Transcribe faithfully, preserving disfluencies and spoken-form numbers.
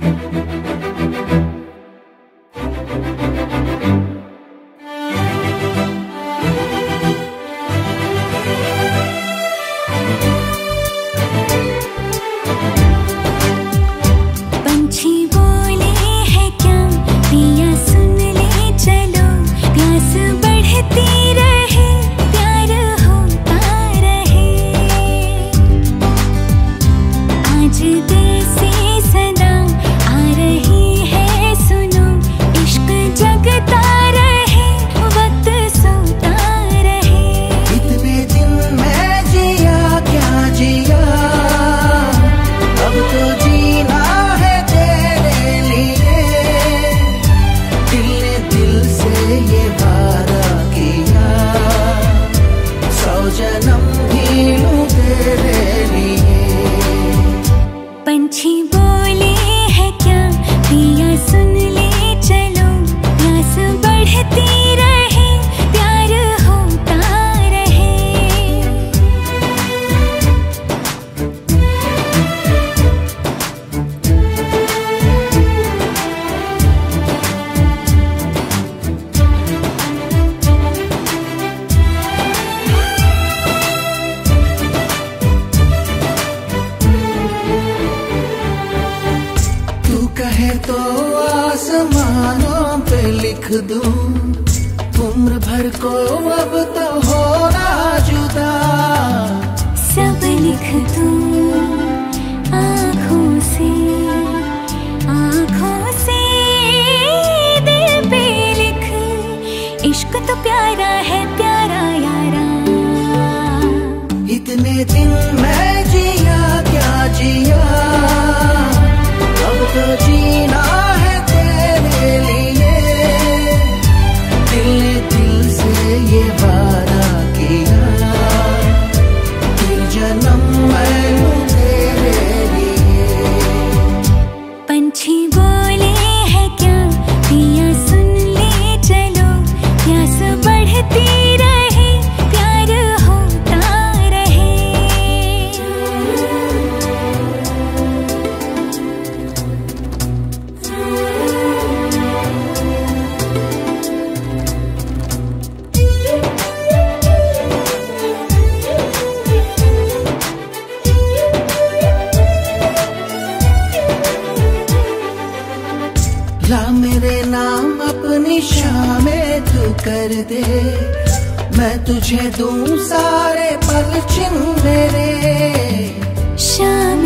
तो आसमानों पे लिख दूं उम्र भर को अब तो होना जुदा। सब लिख दूं आँखों से आँखों से दिल पे लिख, इश्क तो प्यारा है प्यारा यारा। इतने दिन मैं जिया क्या जिया, अब तो जीना है तेरे लिए। दिल ने दिल से ये वादा किया, फिर जन्म मैं हूँ तेरे लिए। पंछी बोले है क्या पिया सुन ले चलो, प्यास बढ़ती रहे प्यार होता रहे। ला मेरे नाम अपनी शामें तू कर दे, मैं तुझे दूं सारे पल छिन मेरे। शाम